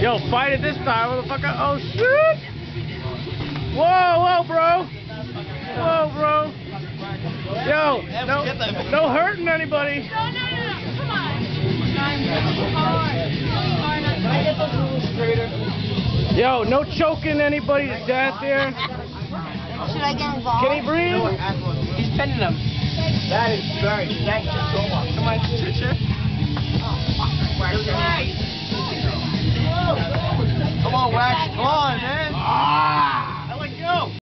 Yo, fight it this time, motherfucker. Oh, shit. Whoa, bro. Whoa, bro. Yo, no hurting anybody. No. Come on. Hard. Yo, no choking anybody to death here. Should I get involved? Can he breathe? He's pinning them. That is very. Thank you so much. Come on,